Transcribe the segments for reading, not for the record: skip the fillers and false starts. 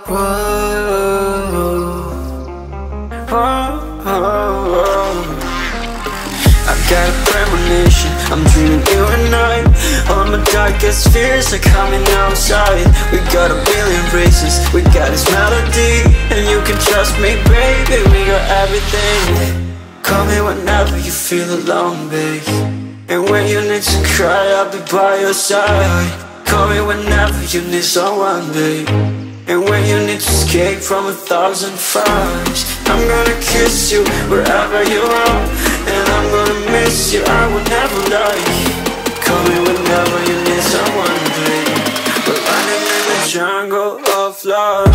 Whoa, whoa, whoa. I got a premonition, I'm dreaming you and I. All my darkest fears are coming outside. We got a billion races, we got this melody. And you can trust me, baby, we got everything. Call me whenever you feel alone, babe. And when you need to cry, I'll be by your side. Call me whenever you need someone, babe. And when you need to escape from 1,000 fires, I'm gonna kiss you wherever you are. And I'm gonna miss you, I will never lie. Call me whenever you need someone, babe. We're running in the jungle of love.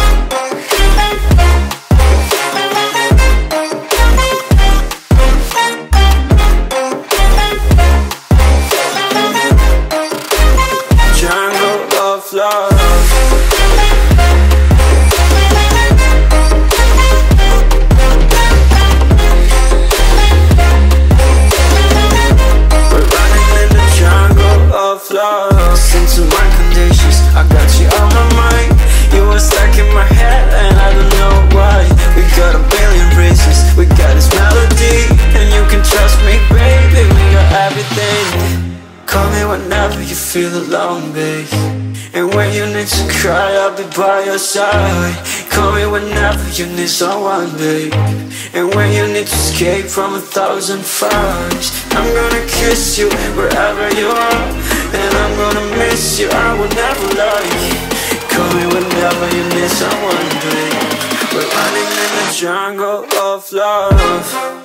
Love. We're running in the jungle of love. Listen to my conditions, I got you on my mind. You were stuck in my head and I don't know why. We got a billion races, we got this melody. And you can trust me, baby, we got everything. Call me whenever you feel alone, babe. And when you need to cry, I'll be by your side. Call me whenever you need someone, babe. And when you need to escape from 1,000 fires, I'm gonna kiss you wherever you are. And I'm gonna miss you, I will never lie. Call me whenever you need someone, babe. We're running in the jungle of love.